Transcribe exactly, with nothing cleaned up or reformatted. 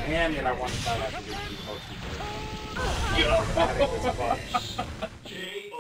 And then I want to find out the repeat post. Yo!